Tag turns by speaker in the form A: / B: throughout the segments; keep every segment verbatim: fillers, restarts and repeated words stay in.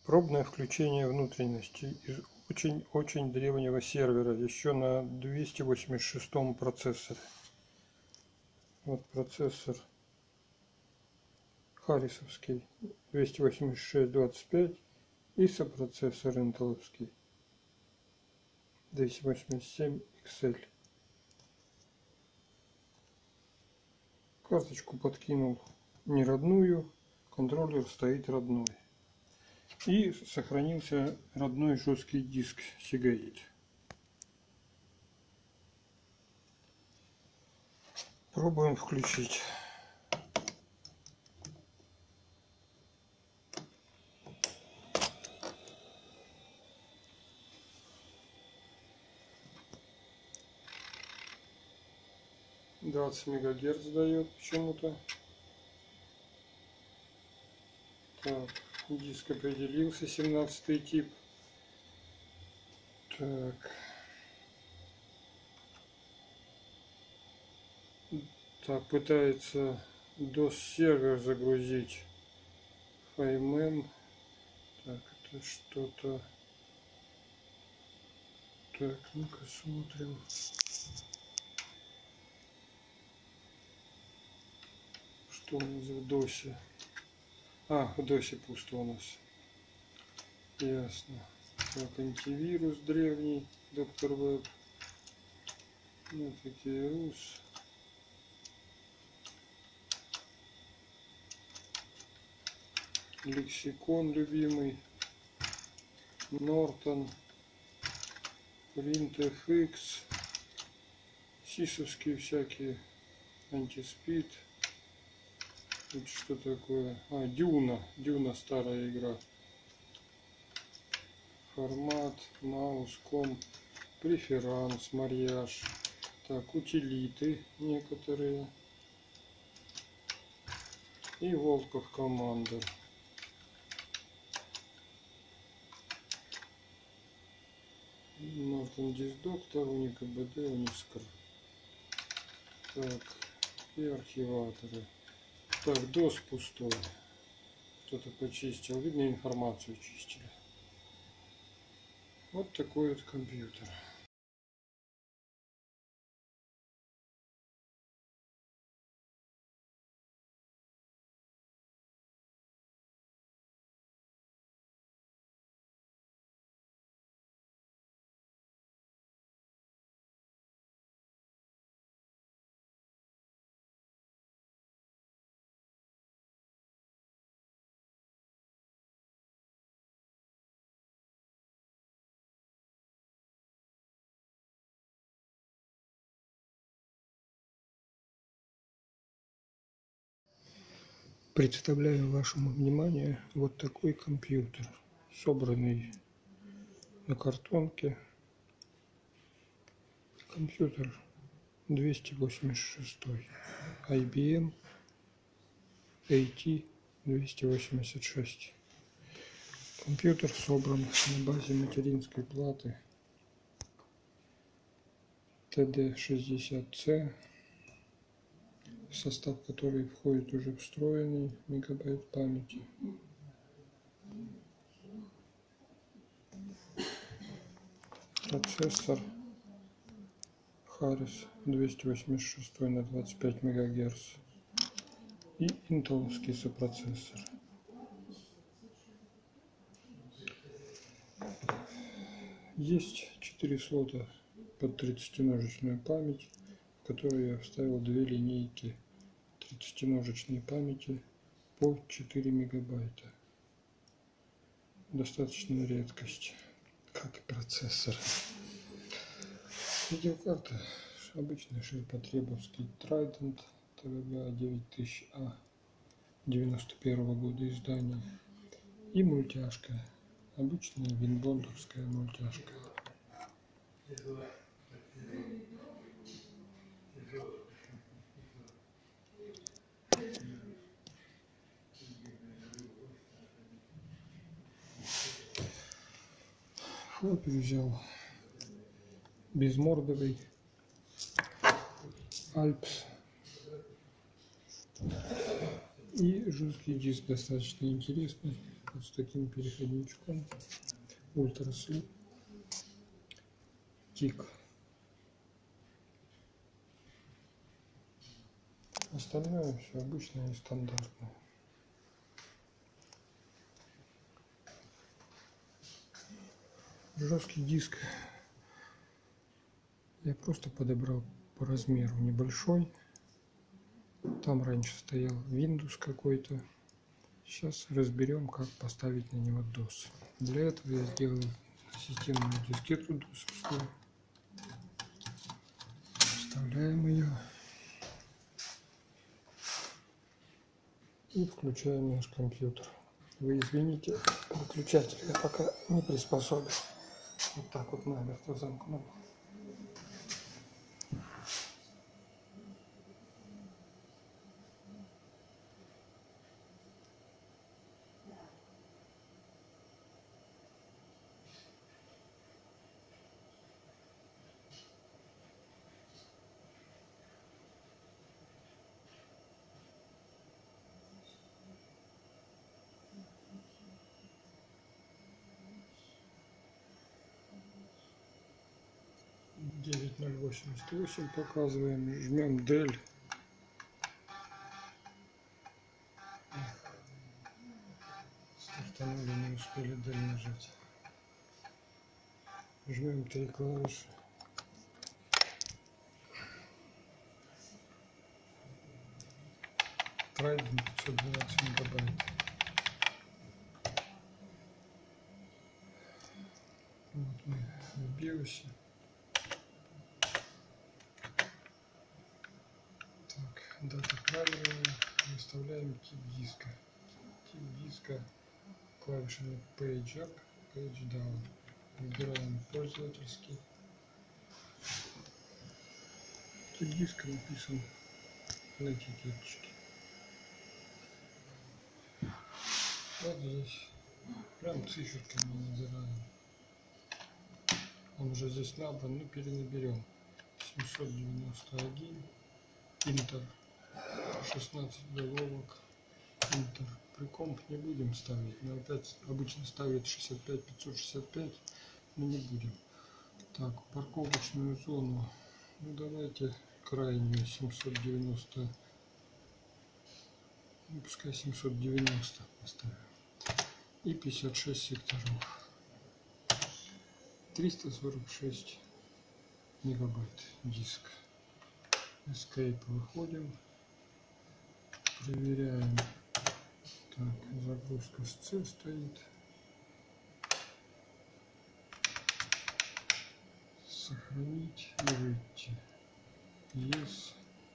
A: Пробное включение внутренностей из очень-очень древнего сервера, еще на двести восемьдесят шестом процессоре. Вот процессор харрисовский двести восемьдесят шесть двадцать пять и сопроцессор интеловский двести восемьдесят семь икс эль. Карточку подкинул не родную, контроллер стоит родной. И сохранился родной жесткий диск Seagate. Пробуем включить. двадцать мегагерц дает почему-то. Так, диск определился, семнадцатый тип. Так. Так, пытается дос сервер загрузить. Файмем. Так, это что-то. Так, ну-ка смотрим. Что у нас в досе? А, в досе пусто у нас. Ясно. Так, антивирус древний, доктор Веб. Вот такие рус. Лексикон любимый. Нортон. PrintFX. Сисовские всякие. Антиспид. Это что такое? А, Дюна. Дюна старая игра. Формат, маус, комп, преферанс, марьяж. Так, утилиты некоторые. И Волков команда. Нортон Диздоктор, Уника БД, Унискр. Так, и архиваторы. Так, дос пустой. Кто-то почистил. Видно, информацию чистили. Вот такой вот компьютер. Представляю вашему вниманию вот такой компьютер, собранный на картонке. Компьютер двести восемьдесят шесть, ай би эм эй ти двести восемьдесят шесть. Компьютер собран на базе материнской платы тэ дэ шестьдесят цэ, в состав которой входит уже встроенный мегабайт памяти. Процессор Харрис двести восемьдесят шесть на двадцать пять мегагерц и интеловский сопроцессор. Есть четыре слота под тридцатиножечную память, в которые я вставил две линейки тридцатиножечной памяти по четыре мегабайта. Достаточная редкость, как и процессор. Видеокарта обычный ширпотребовский Trident тэ вэ гэ девять тысяч а девяносто первого года издания и мультяшка, обычная винбондовская мультяшка. Флоппи взял безмордовый Альпс и жесткий диск достаточно интересный, вот с таким переходничком. Ультраслип. Тик. Остальное все обычное и стандартное. Жесткий диск я просто подобрал по размеру небольшой. Там раньше стоял Windows какой-то. Сейчас разберем, как поставить на него дос. Для этого я сделал системную дискету досовскую. Вставляем ее и включаем наш компьютер. Вы извините, выключатель я пока не приспособил. Вот так вот намертво замкнул. девять ноль восемьдесят восемь показываем, жмем дель. Стартанули, не успели дель нажать. Жмем три клавиши. Трайден пятьсот двенадцать мегабайт. Вот мы в биосе. Так, дата правильная. Выставляем тип диска. Тип диска клавишами Page Up, Page Down. Выбираем пользовательский. Тип диска написан на этикеточке. Вот здесь прям циферками набираем. Он уже здесь набран, но перенаберем. семьсот девяносто один. Интер. шестнадцать головок. Интер. Прикомп не будем ставить. Но опять обычно ставят шестьдесят пять пятьсот шестьдесят пять. Мы не будем. Так, парковочную зону. Ну давайте крайнюю семьсот девяносто. Ну, пускай семьсот девяносто поставим. И пятьдесят шесть секторов. триста сорок шесть мегабайт диск. Escape выходим. Проверяем. Так, загрузка с C стоит. Сохранить и выйти. Yes.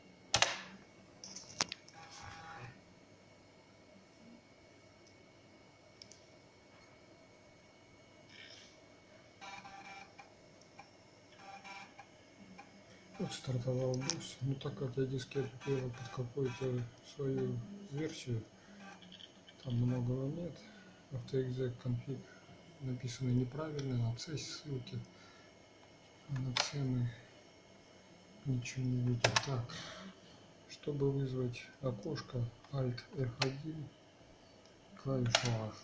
A: Вот стартовал бус. Ну так как я дискету делал под какую-то свою версию, там многого нет. AutoExec конфиг написано неправильно, на C ссылки. А на C мы ничего не видим. Так, чтобы вызвать окошко, Alt эф один, клавишу A.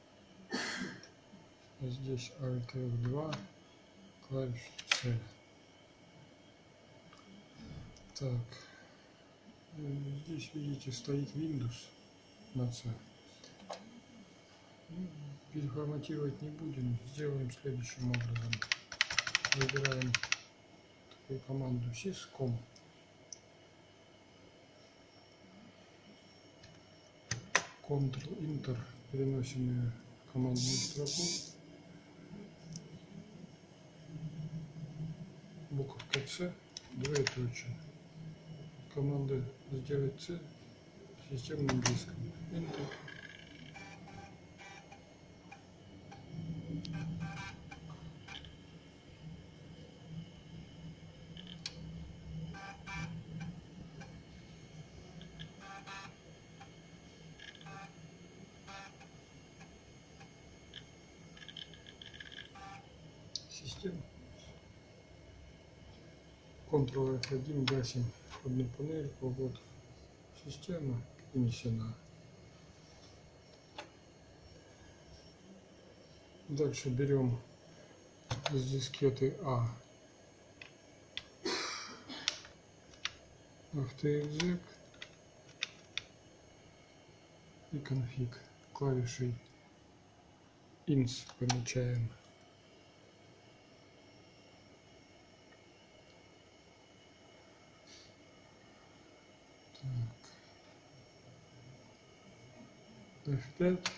A: Здесь Alt эф два, клавишу C. Так, здесь видите стоит Windows на C. Переформатировать не будем, сделаем следующим образом. Выбираем такую команду syscom. Ctrl-Enter, переносим ее в командную строку. Буковка C, двоеточие. Команда сделать C системным диском. Enter. Система. Ctrl эф один, гасим входную панель. Вот система перенесена. Дальше берем с дискеты А AutoExec и конфиг. Клавишей инс помечаем. эф пять.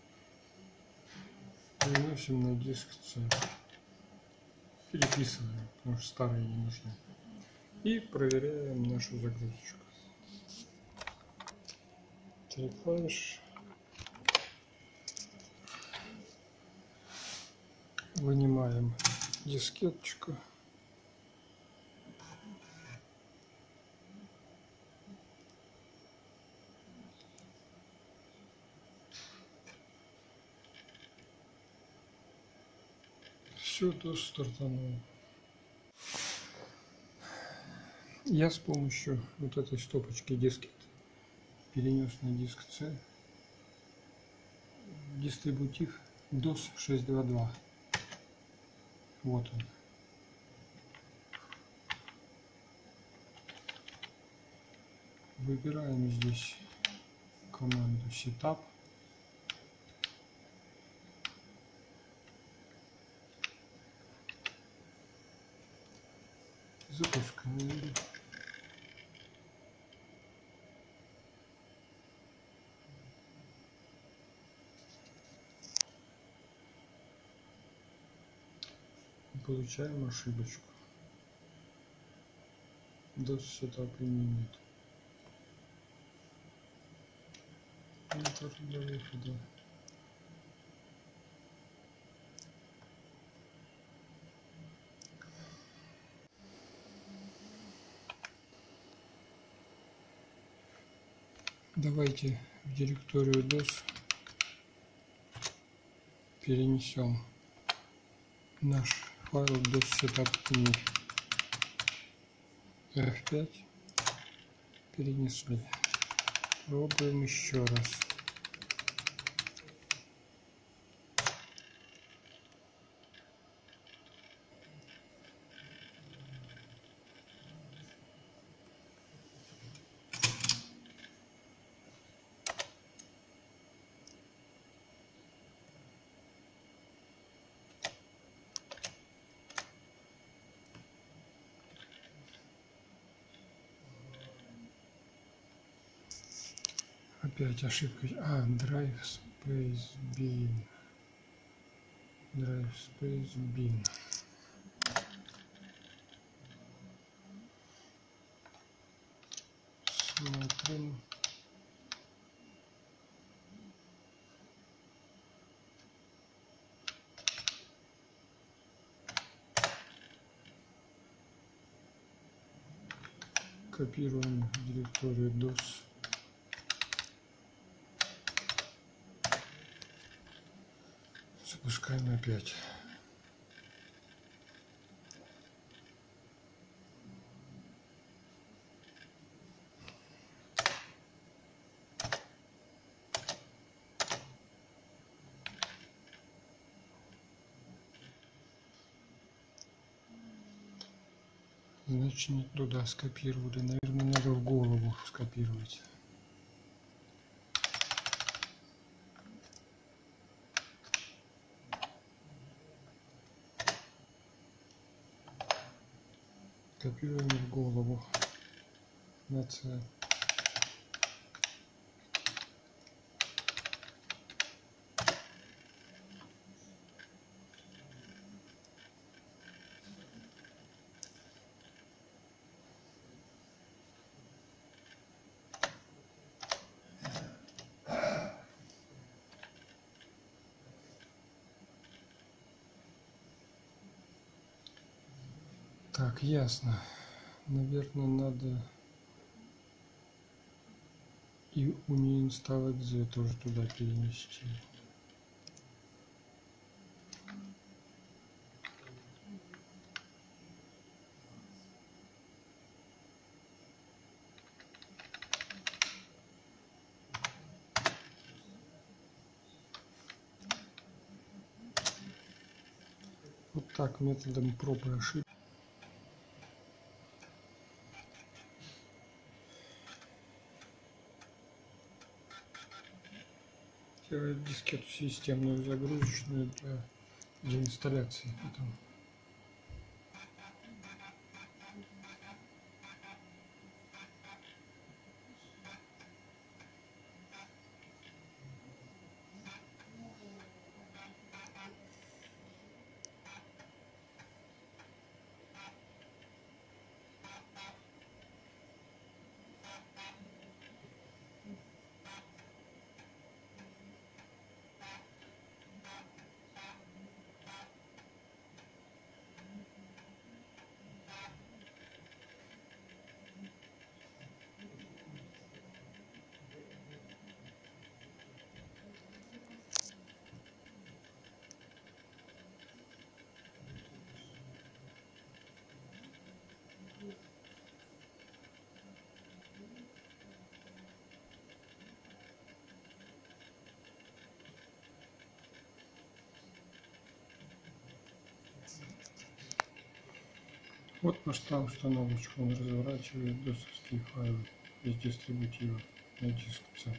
A: Переносим на диск С. Переписываем, потому что старые не нужны. И проверяем нашу загрузочку. Три клавиш. Вынимаем дискеточку. Все, дос стартанул. Я с помощью вот этой стопочки дискет перенес на диск С дистрибутив дос шестьсот двадцать два. Вот он. Выбираем здесь команду setup. Запускаем. Получаем ошибочку. дос setup init. Enter для выхода. Давайте в директорию дос перенесем наш файл дос setup init. эф пять перенесли. Пробуем еще раз. Опять ошибка. А, drive space bin. Drive space bin. Смотрим. Копируем директорию дос. Запускаем опять. Значит, не туда скопировали. Наверное, надо в голову скопировать. Копируем в голову на С. Так, ясно. Наверное, надо и uninstall.exe тоже туда перенести. Так, методом проб и ошибок. Делает дискету системную загрузочную для, для инсталляции этого. Вот пошла установочка, он разворачивает досовские файлы из дистрибутива на диск C.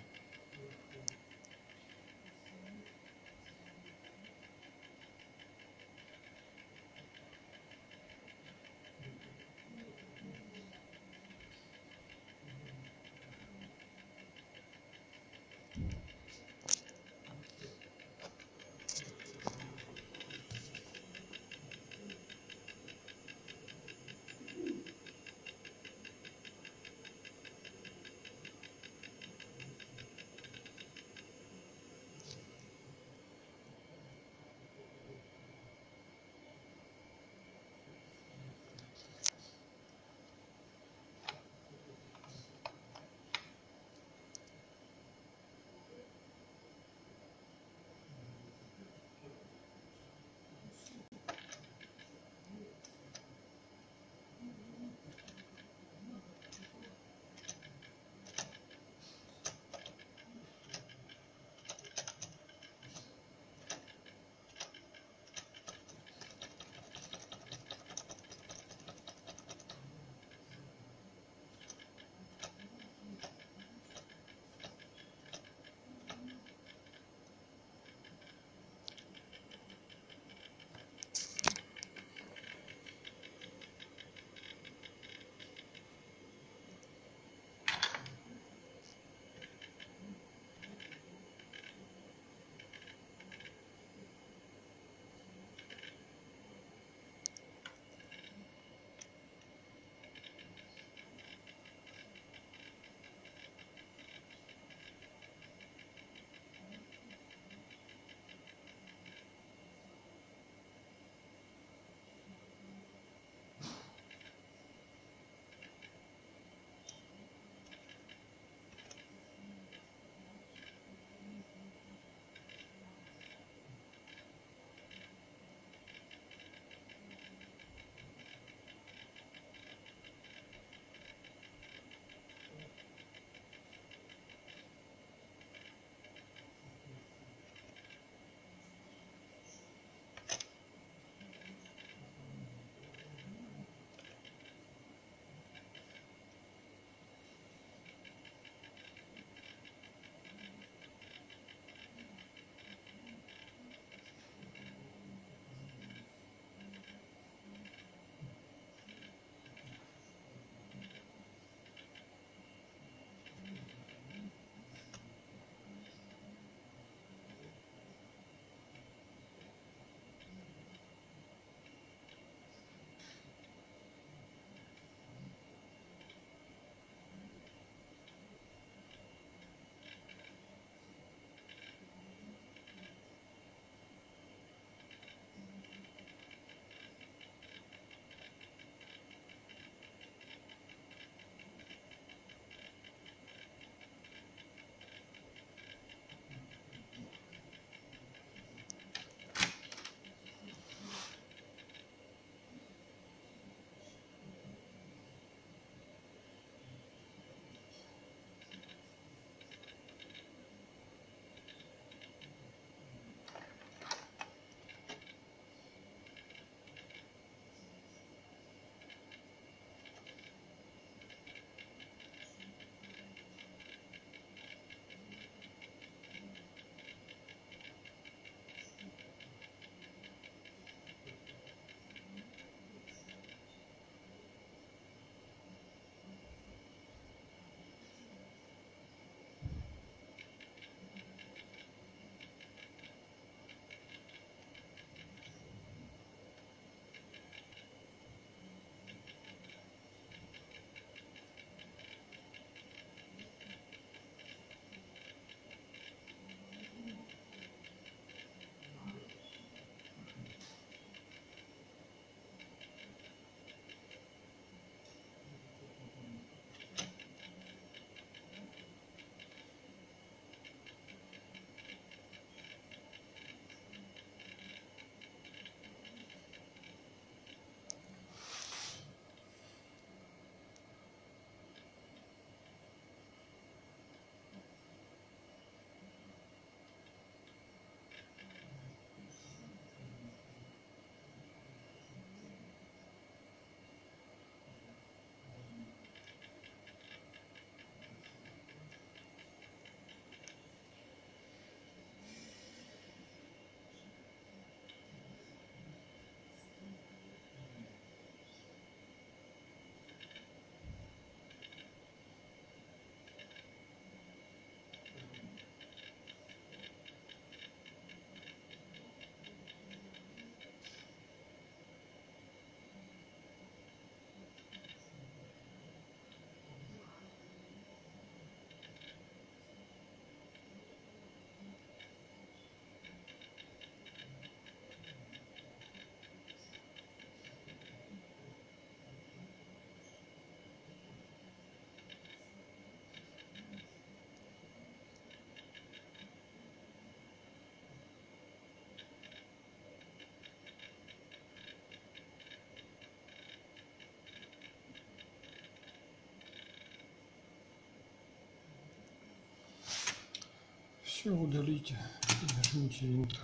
A: Все, удалите и нажмите Enter.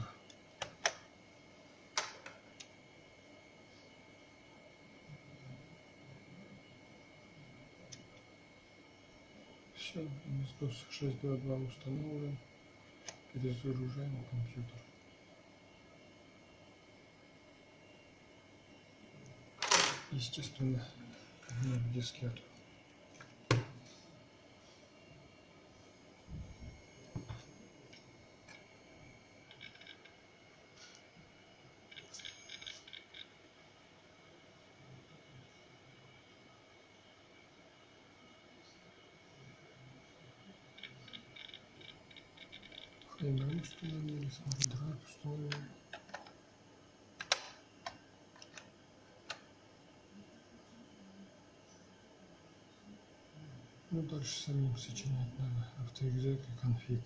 A: Все, дос шесть точка два точка два установлен. Перезагружаем компьютер. Естественно, нет дискету. Фреймрейм установили, смарт-драйв установили. Ну, дальше самим сочинять надо автоэкзек и конфиг.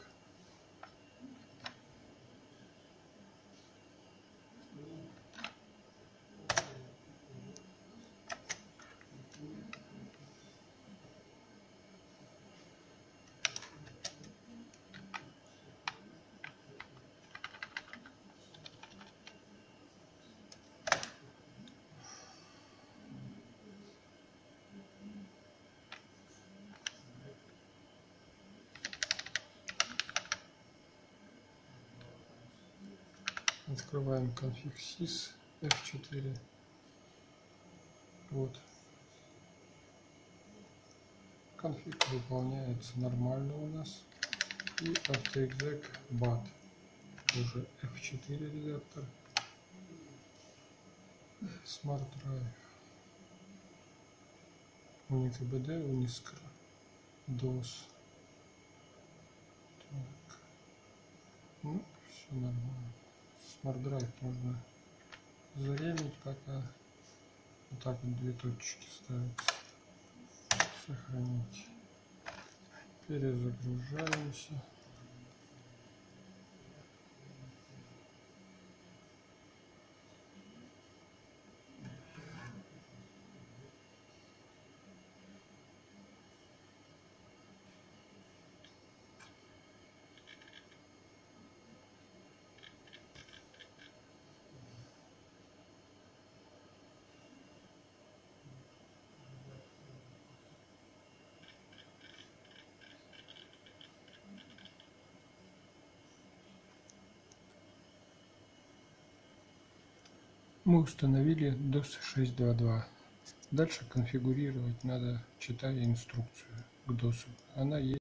A: Открываем конфиг сис эф четыре. Вот. Конфиг выполняется нормально у нас. И автоэкзек бат. Уже эф четыре редактор. Smart Drive. уникбд, унискр, дос. Так. Ну, все нормально. Smart Drive можно зарезать пока. Вот так вот две точки ставятся. Сохранить. Перезагружаемся. Мы установили дос шесть точка два точка два. Дальше конфигурировать надо, читая инструкцию к досу. Она есть.